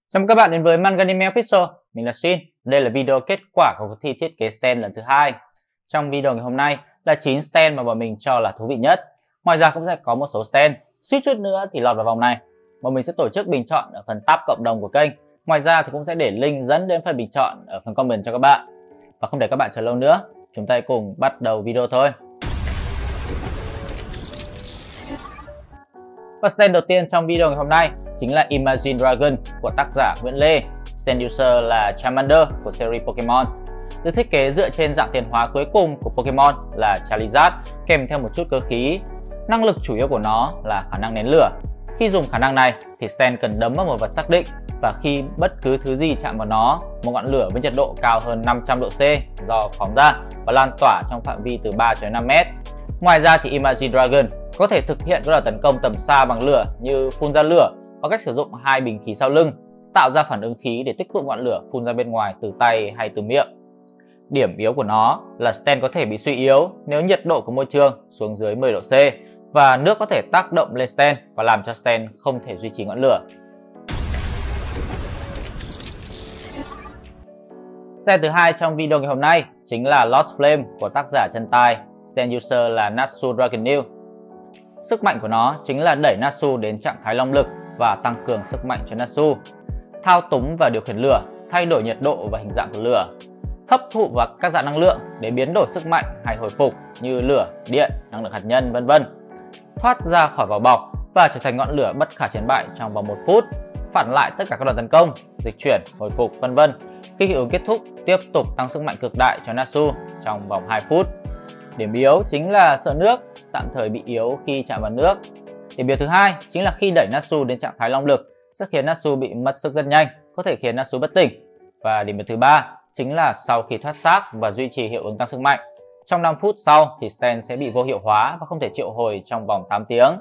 Chào mừng các bạn đến với Manga Anime Official. Mình là Shin. Đây là video kết quả của cuộc thi thiết kế stand lần thứ 2. Trong video ngày hôm nay là 9 stand mà bọn mình cho là thú vị nhất. Ngoài ra cũng sẽ có một số stand suýt chút nữa thì lọt vào vòng này. Bọn mình sẽ tổ chức bình chọn ở phần tab cộng đồng của kênh. Ngoài ra thì cũng sẽ để link dẫn đến phần bình chọn ở phần comment cho các bạn. Và không để các bạn chờ lâu nữa, chúng ta cùng bắt đầu video thôi. Và stand đầu tiên trong video ngày hôm nay chính là Imagine Dragon của tác giả Nguyễn Lê. Stand user là Charmander của series Pokemon. Được thiết kế dựa trên dạng tiến hóa cuối cùng của Pokemon là Charizard, kèm theo một chút cơ khí. Năng lực chủ yếu của nó là khả năng nén lửa. Khi dùng khả năng này thì stand cần đấm vào một vật xác định, và khi bất cứ thứ gì chạm vào nó, một ngọn lửa với nhiệt độ cao hơn 500 độ C do phóng ra và lan tỏa trong phạm vi từ 3 đến 5 mét. Ngoài ra thì Imagine Dragon có thể thực hiện các đòn tấn công tầm xa bằng lửa như phun ra lửa bằng cách sử dụng hai bình khí sau lưng, tạo ra phản ứng khí để tích tụ ngọn lửa phun ra bên ngoài từ tay hay từ miệng. Điểm yếu của nó là stand có thể bị suy yếu nếu nhiệt độ của môi trường xuống dưới 10 độ C và nước có thể tác động lên stand và làm cho stand không thể duy trì ngọn lửa. Stand thứ hai trong video ngày hôm nay chính là Lost Flame của tác giả Chân Tai. Stand user là Natsu Dragonil. Sức mạnh của nó chính là đẩy Natsu đến trạng thái long lực và tăng cường sức mạnh cho Natsu, thao túng và điều khiển lửa, thay đổi nhiệt độ và hình dạng của lửa, hấp thụ vào các dạng năng lượng để biến đổi sức mạnh hay hồi phục như lửa, điện, năng lượng hạt nhân, vân vân, thoát ra khỏi vỏ bọc và trở thành ngọn lửa bất khả chiến bại trong vòng 1 phút, phản lại tất cả các đòn tấn công, dịch chuyển, hồi phục, vân vân. Khi hiệu ứng kết thúc, tiếp tục tăng sức mạnh cực đại cho Natsu trong vòng 2 phút. Điểm yếu chính là sợ nước, tạm thời bị yếu khi chạm vào nước. Điểm yếu thứ hai chính là khi đẩy Natsu đến trạng thái long lực sẽ khiến Natsu bị mất sức rất nhanh, có thể khiến Natsu bất tỉnh. Và điểm yếu thứ ba chính là sau khi thoát xác và duy trì hiệu ứng tăng sức mạnh, trong 5 phút sau thì stand sẽ bị vô hiệu hóa và không thể triệu hồi trong vòng 8 tiếng.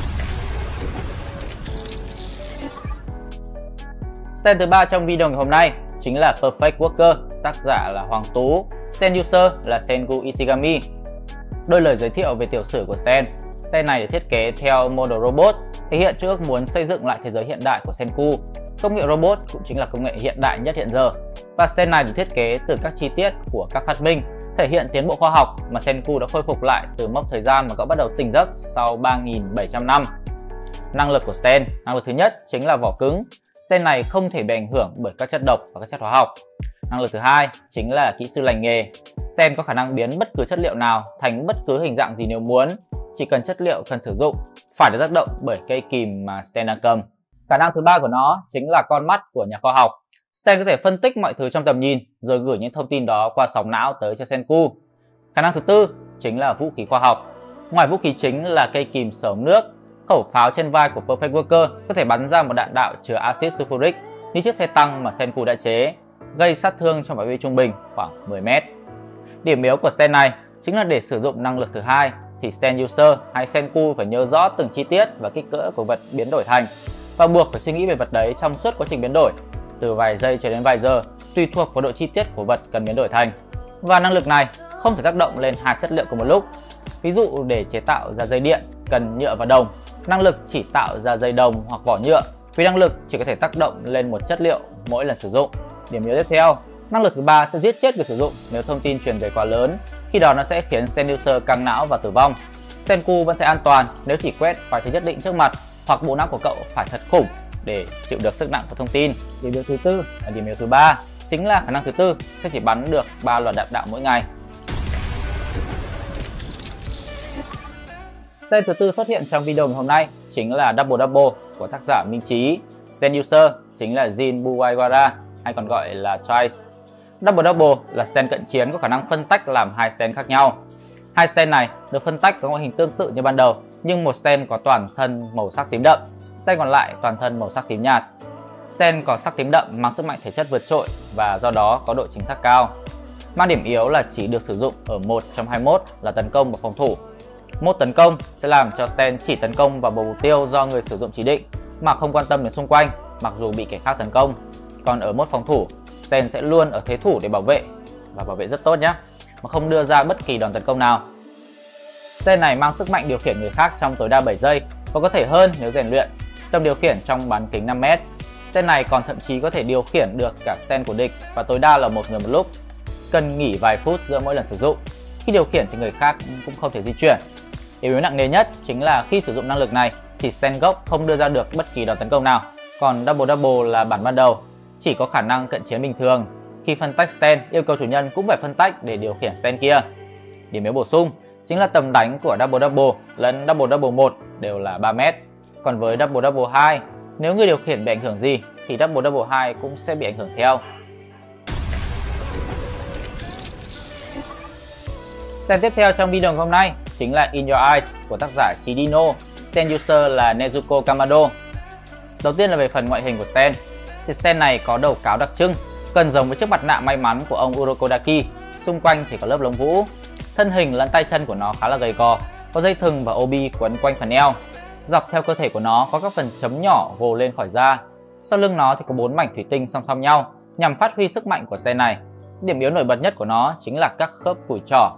Stand thứ ba trong video ngày hôm nay chính là Perfect Worker, tác giả là Hoàng Tú. Stand user là Sengu Ishigami. Đôi lời giới thiệu về tiểu sử của stand. Stand này được thiết kế theo model robot, thể hiện cho ước muốn xây dựng lại thế giới hiện đại của Senku. Công nghệ robot cũng chính là công nghệ hiện đại nhất hiện giờ. Và stand này được thiết kế từ các chi tiết của các phát minh, thể hiện tiến bộ khoa học mà Senku đã khôi phục lại từ mốc thời gian mà cậu bắt đầu tỉnh giấc sau 3.700 năm. Năng lực của stand, năng lực thứ nhất chính là vỏ cứng. Stand này không thể bị ảnh hưởng bởi các chất độc và các chất hóa học. Năng lực thứ hai chính là kỹ sư lành nghề. Stand có khả năng biến bất cứ chất liệu nào thành bất cứ hình dạng gì nếu muốn, chỉ cần chất liệu cần sử dụng phải được tác động bởi cây kìm mà stand đang cầm. Khả năng thứ ba của nó chính là con mắt của nhà khoa học. Stand có thể phân tích mọi thứ trong tầm nhìn rồi gửi những thông tin đó qua sóng não tới cho Senku. Khả năng thứ tư chính là vũ khí khoa học. Ngoài vũ khí chính là cây kìm sờ ống nước, khẩu pháo trên vai của Perfect Worker có thể bắn ra một đạn đạo chứa axit sulfuric như chiếc xe tăng mà Senku đã chế, gây sát thương trong phạm vi trung bình khoảng 10 mét. Điểm yếu của stand này chính là để sử dụng năng lực thứ hai thì stand user hay Senku phải nhớ rõ từng chi tiết và kích cỡ của vật biến đổi thành và buộc phải suy nghĩ về vật đấy trong suốt quá trình biến đổi, từ vài giây cho đến vài giờ, tùy thuộc vào độ chi tiết của vật cần biến đổi thành. Và năng lực này không thể tác động lên hai chất liệu cùng một lúc. Ví dụ để chế tạo ra dây điện cần nhựa và đồng, năng lực chỉ tạo ra dây đồng hoặc vỏ nhựa, vì năng lực chỉ có thể tác động lên một chất liệu mỗi lần sử dụng. Điểm yếu tiếp theo, năng lực thứ ba sẽ giết chết người sử dụng nếu thông tin truyền về quá lớn, khi đó nó sẽ khiến stand user căng não và tử vong. Senku vẫn sẽ an toàn nếu chỉ quét vài thứ nhất định trước mặt, hoặc bộ não của cậu phải thật khủng để chịu được sức nặng của thông tin. Điểm yếu thứ tư và điểm yếu thứ ba chính là khả năng thứ tư sẽ chỉ bắn được 3 loạt đạn đạo mỗi ngày. Stand thứ tư xuất hiện trong video ngày hôm nay chính là Double Double của tác giả Minh Trí. Stand user chính là Jin Buwaiwara, hay còn gọi là Twice. Double Double là stand cận chiến có khả năng phân tách làm hai stand khác nhau. Hai stand này được phân tách có ngoại hình tương tự như ban đầu, nhưng một stand có toàn thân màu sắc tím đậm, stand còn lại toàn thân màu sắc tím nhạt. Stand có sắc tím đậm mang sức mạnh thể chất vượt trội và do đó có độ chính xác cao. Mang điểm yếu là chỉ được sử dụng ở một trong hai mode là tấn công và phòng thủ. Mode tấn công sẽ làm cho stand chỉ tấn công vào mục tiêu do người sử dụng chỉ định mà không quan tâm đến xung quanh, mặc dù bị kẻ khác tấn công. Còn ở mode phòng thủ, stand sẽ luôn ở thế thủ để bảo vệ, và bảo vệ rất tốt nhé, mà không đưa ra bất kỳ đòn tấn công nào. Stand này mang sức mạnh điều khiển người khác trong tối đa 7 giây và có thể hơn nếu rèn luyện. Tầm điều khiển trong bán kính 5 mét. Stand này còn thậm chí có thể điều khiển được cả stand của địch và tối đa là một người một lúc. Cần nghỉ vài phút giữa mỗi lần sử dụng. Khi điều khiển thì người khác cũng không thể di chuyển. Điểm yếu nặng nề nhất chính là khi sử dụng năng lực này thì stand gốc không đưa ra được bất kỳ đòn tấn công nào. Còn double là bản ban đầu, chỉ có khả năng cận chiến bình thường. Khi phân tách stand, yêu cầu chủ nhân cũng phải phân tách để điều khiển stand kia. Điểm yếu bổ sung chính là tầm đánh của double lẫn double 1 đều là 3 mét. Còn với double 2, nếu người điều khiển bị ảnh hưởng gì thì double 2 cũng sẽ bị ảnh hưởng theo. Stand tiếp theo trong video ngày hôm nay chính là In Your Eyes của tác giả Chidino. Stand user là Nezuko Kamado. Đầu tiên là về phần ngoại hình của stand. Thì stand này có đầu cáo đặc trưng, gần giống với chiếc mặt nạ may mắn của ông Urokodaki. Xung quanh thì có lớp lông vũ. Thân hình lẫn tay chân của nó khá là gầy gò, có dây thừng và obi quấn quanh phần eo. Dọc theo cơ thể của nó có các phần chấm nhỏ gồ lên khỏi da. Sau lưng nó thì có 4 mảnh thủy tinh song song nhau nhằm phát huy sức mạnh của stand này. Điểm yếu nổi bật nhất của nó chính là các khớp cùi trỏ.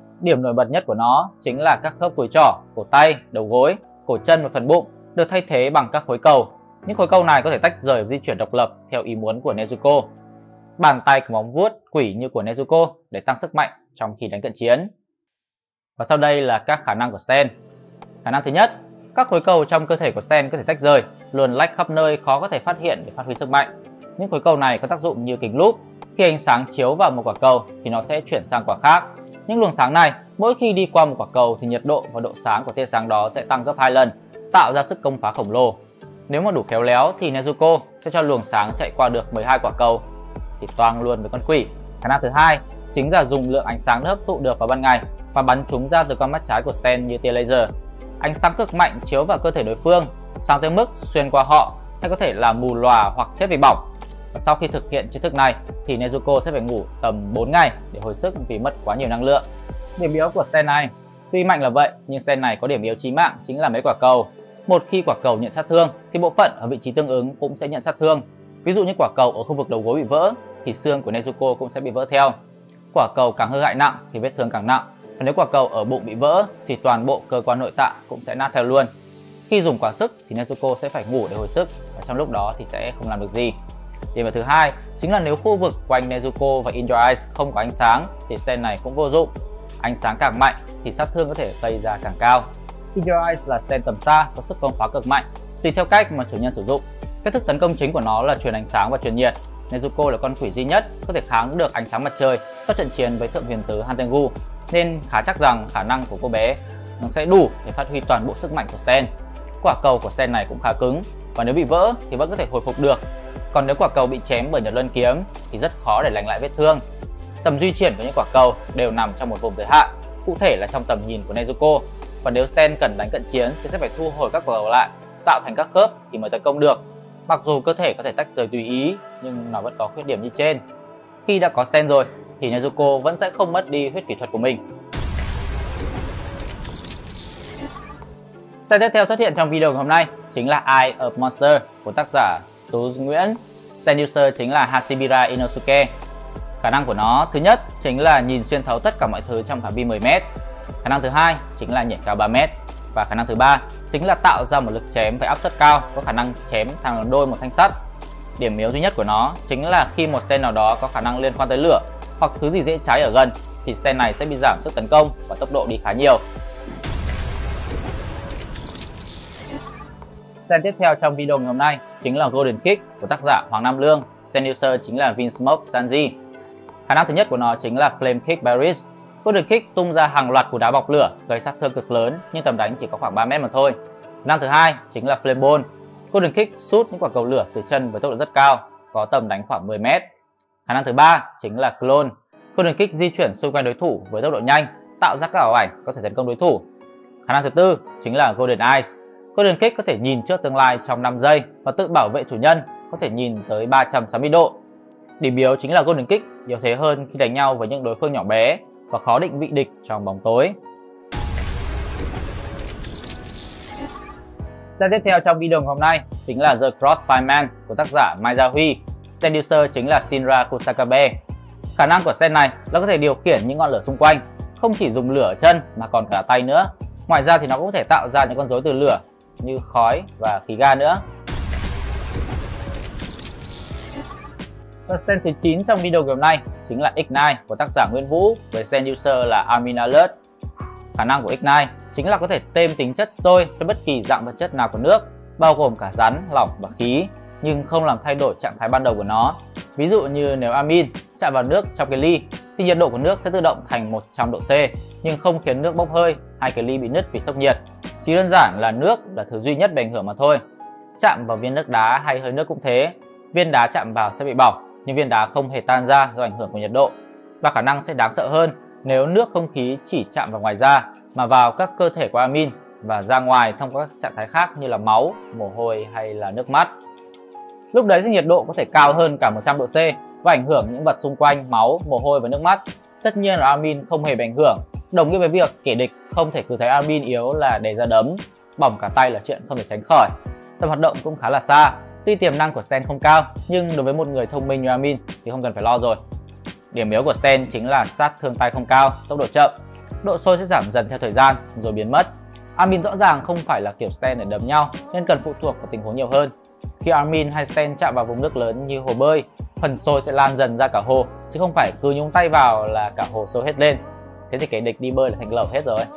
Cổ tay, đầu gối, cổ chân và phần bụng được thay thế bằng các khối cầu. Những khối cầu này có thể tách rời và di chuyển độc lập theo ý muốn của Nezuko. Bàn tay có móng vuốt quỷ như của Nezuko để tăng sức mạnh trong khi đánh cận chiến. Và sau đây là các khả năng của stand. Khả năng thứ nhất, các khối cầu trong cơ thể của stand có thể tách rời, luồn lách khắp nơi khó có thể phát hiện để phát huy sức mạnh. Những khối cầu này có tác dụng như kính lúp. Khi ánh sáng chiếu vào một quả cầu thì nó sẽ chuyển sang quả khác. Những luồng sáng này mỗi khi đi qua một quả cầu thì nhiệt độ và độ sáng của tia sáng đó sẽ tăng gấp 2 lần, tạo ra sức công phá khổng lồ. Nếu mà đủ khéo léo thì Nezuko sẽ cho luồng sáng chạy qua được 12 quả cầu thì toang luôn với con quỷ. Khả năng thứ hai chính là dùng lượng ánh sáng hấp thụ được vào ban ngày và bắn chúng ra từ con mắt trái của stand như tia laser. Ánh sáng cực mạnh chiếu vào cơ thể đối phương, sáng tới mức xuyên qua họ hay có thể làm mù lòa hoặc chết vì bỏng. Và sau khi thực hiện chiêu thức này thì Nezuko sẽ phải ngủ tầm 4 ngày để hồi sức vì mất quá nhiều năng lượng. Điểm yếu của stand này tuy mạnh là vậy nhưng stand này có điểm yếu chí mạng chính là mấy quả cầu. Một khi quả cầu nhận sát thương thì bộ phận ở vị trí tương ứng cũng sẽ nhận sát thương. Ví dụ như quả cầu ở khu vực đầu gối bị vỡ thì xương của Nezuko cũng sẽ bị vỡ theo. Quả cầu càng hư hại nặng thì vết thương càng nặng. Và nếu quả cầu ở bụng bị vỡ thì toàn bộ cơ quan nội tạng cũng sẽ nát theo luôn. Khi dùng quá sức thì Nezuko sẽ phải ngủ để hồi sức và trong lúc đó thì sẽ không làm được gì. Điểm thứ hai chính là nếu khu vực quanh Nezuko và In Your Eyes không có ánh sáng thì stand này cũng vô dụng. Ánh sáng càng mạnh thì sát thương có thể gây ra càng cao. In Your Eyes là stand tầm xa có sức công phá cực mạnh, tùy theo cách mà chủ nhân sử dụng. Cách thức tấn công chính của nó là truyền ánh sáng và truyền nhiệt. Nezuko là con quỷ duy nhất có thể kháng được ánh sáng mặt trời sau trận chiến với thượng huyền tứ Hantengu, nên khá chắc rằng khả năng của cô bé nó sẽ đủ để phát huy toàn bộ sức mạnh của stand. Quả cầu của stand này cũng khá cứng và nếu bị vỡ thì vẫn có thể hồi phục được. Còn nếu quả cầu bị chém bởi Nhật Luân kiếm thì rất khó để lành lại vết thương. Tầm di chuyển của những quả cầu đều nằm trong một vùng giới hạn, cụ thể là trong tầm nhìn của Nezuko. Và nếu stand cần đánh cận chiến thì sẽ phải thu hồi các quả cầu lại, tạo thành các khớp thì mới tấn công được. Mặc dù cơ thể có thể tách rời tùy ý nhưng nó vẫn có khuyết điểm như trên. Khi đã có stand rồi thì Nezuko vẫn sẽ không mất đi huyết kỹ thuật của mình. Stand tiếp theo xuất hiện trong video ngày hôm nay chính là Eye of Monster của tác giả Tú Nguyễn. Stand user chính là Hashibira Inosuke. Khả năng của nó thứ nhất chính là nhìn xuyên thấu tất cả mọi thứ trong phạm vi 10 m. Khả năng thứ hai chính là nhảy cao 3 m. Và khả năng thứ ba chính là tạo ra một lực chém với áp suất cao, có khả năng chém thành đôi một thanh sắt. Điểm yếu duy nhất của nó chính là khi một stand nào đó có khả năng liên quan tới lửa hoặc thứ gì dễ cháy ở gần thì stand này sẽ bị giảm sức tấn công và tốc độ đi khá nhiều. Stand tiếp theo trong video ngày hôm nay chính là Golden Kick của tác giả Hoàng Nam Lương. Stand user chính là Vinsmoke Sanji. Khả năng thứ nhất của nó chính là Flame Kick Barris. Golden Kick tung ra hàng loạt cú đá bọc lửa gây sát thương cực lớn nhưng tầm đánh chỉ có khoảng 3 m mà thôi. Khả năng thứ hai chính là Flame Ball. Golden Kick sút những quả cầu lửa từ chân với tốc độ rất cao, có tầm đánh khoảng 10 m. Khả năng thứ ba chính là Clone. Golden Kick di chuyển xung quanh đối thủ với tốc độ nhanh, tạo ra các ảo ảnh có thể tấn công đối thủ. Khả năng thứ tư chính là Golden Eyes. Golden Kick có thể nhìn trước tương lai trong 5 giây và tự bảo vệ chủ nhân, có thể nhìn tới 360 độ. Điểm yếu chính là Golden Kick yếu thế hơn khi đánh nhau với những đối phương nhỏ bé và khó định vị địch trong bóng tối. Stand tiếp theo trong video ngày hôm nay chính là The Crossfireman của tác giả Mai Gia Huy. Stand user chính là Shinra Kusakabe. Khả năng của stand này là có thể điều khiển những ngọn lửa xung quanh, không chỉ dùng lửa ở chân mà còn cả tay nữa. Ngoài ra thì nó cũng có thể tạo ra những con rối từ lửa như khói và khí ga nữa. Và stand thứ 9 trong video ngày hôm nay chính là Ignite của tác giả Nguyên Vũ với stand user là Armin Alert. Khả năng của Ignite chính là có thể thêm tính chất sôi cho bất kỳ dạng vật chất nào của nước, bao gồm cả rắn, lỏng và khí, nhưng không làm thay đổi trạng thái ban đầu của nó. Ví dụ như nếu Armin chạm vào nước trong cái ly thì nhiệt độ của nước sẽ tự động thành 100 độ C, nhưng không khiến nước bốc hơi hay cái ly bị nứt vì sốc nhiệt. Chỉ đơn giản là nước là thứ duy nhất bị ảnh hưởng mà thôi. Chạm vào viên nước đá hay hơi nước cũng thế, viên đá chạm vào sẽ bị bỏng, nhưng viên đá không hề tan ra do ảnh hưởng của nhiệt độ. Và khả năng sẽ đáng sợ hơn nếu nước không khí chỉ chạm vào ngoài da mà vào các cơ thể của Armin và ra ngoài thông qua các trạng thái khác như là máu, mồ hôi hay là nước mắt. Lúc đấy thì nhiệt độ có thể cao hơn cả 100 độ C và ảnh hưởng những vật xung quanh máu, mồ hôi và nước mắt. Tất nhiên là Armin không hề bị ảnh hưởng, đồng nghĩa với việc kẻ địch không thể cứ thấy Armin yếu là để ra đấm, bỏng cả tay là chuyện không thể tránh khỏi. Tầm hoạt động cũng khá là xa, tuy tiềm năng của stand không cao nhưng đối với một người thông minh như Armin thì không cần phải lo rồi. Điểm yếu của stand chính là sát thương tay không cao, tốc độ chậm, độ sôi sẽ giảm dần theo thời gian rồi biến mất. Armin rõ ràng không phải là kiểu stand để đấm nhau nên cần phụ thuộc vào tình huống nhiều hơn. Khi Armin hay stand chạm vào vùng nước lớn như hồ bơi, phần sôi sẽ lan dần ra cả hồ, chứ không phải cứ nhúng tay vào là cả hồ sôi hết lên. Thế thì kẻ địch đi bơi là thành lẩu hết rồi.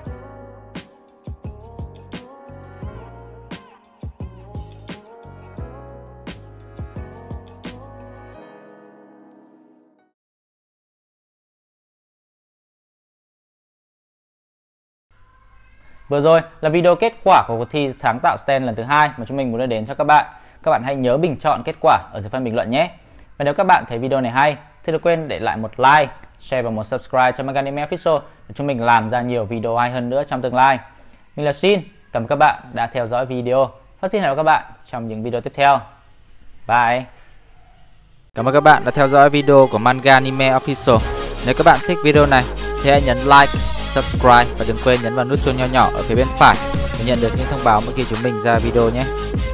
Vừa rồi là video kết quả của cuộc thi sáng tạo stand lần thứ 2 mà chúng mình muốn đưa đến cho các bạn. Các bạn hãy nhớ bình chọn kết quả ở dưới phần bình luận nhé. Và nếu các bạn thấy video này hay thì đừng quên để lại một like, share và một subscribe cho Manga Anime Official để chúng mình làm ra nhiều video hay hơn nữa trong tương lai. Mình là Shin, cảm ơn các bạn đã theo dõi video và xin hẹn gặp các bạn trong những video tiếp theo. Bye! Cảm ơn các bạn đã theo dõi video của Manga Anime Official. Nếu các bạn thích video này thì hãy nhấn like, subscribe và đừng quên nhấn vào nút chuông nho nhỏ ở phía bên phải để nhận được những thông báo mỗi khi chúng mình ra video nhé.